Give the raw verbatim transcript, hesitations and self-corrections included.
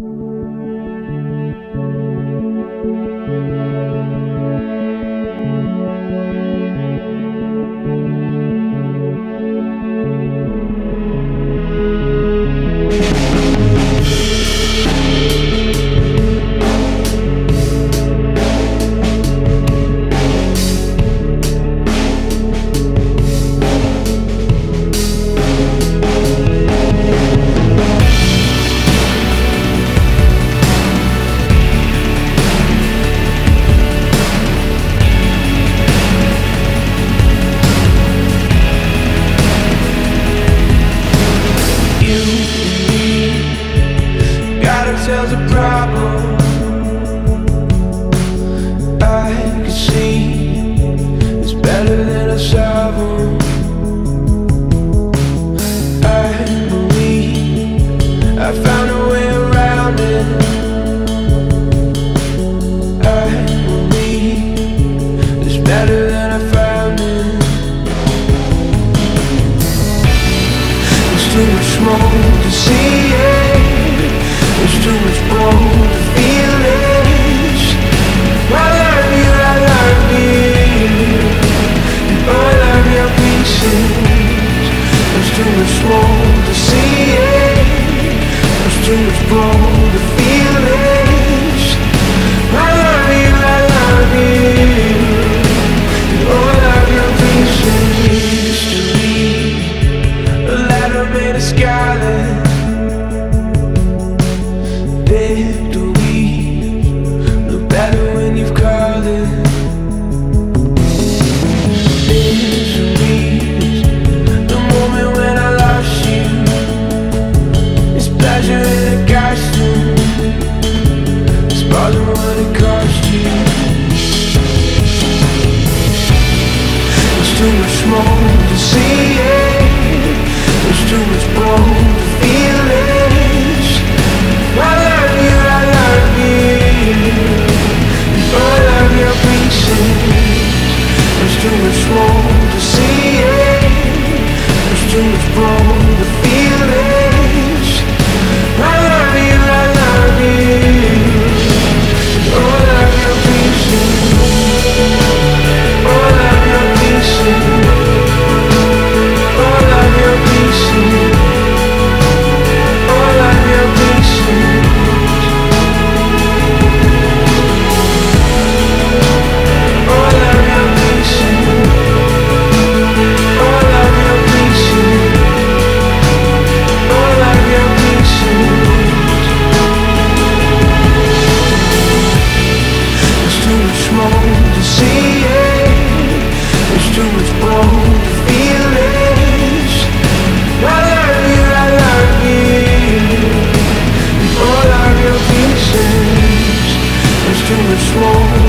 There's a problem I can see. It's better than a solve 'em. I believe I found a way around it. I believe it's better than I found it. There's too much smoke to see it. There's too much blood to feel it. I love you, I love you, and all of your pieces. There's too much smoke to see it. There's too much blood to feel it. I love you, I love you, and all of your pieces. History, a letter made of scarlet. Victory, look better when you've called it. Misery, the moment when I lost you. It's pleasure in a costume. It's more than what it cost you. There's too much smoke to see it. There's too much blood to feel it. I love you, I love you, and all of your pieces. There's too much smoke to see it. There's too much blood to feel it. I love you, I love you, and all of your pieces. All of your pieces. All of your pieces. All of your pieces. Too much smoke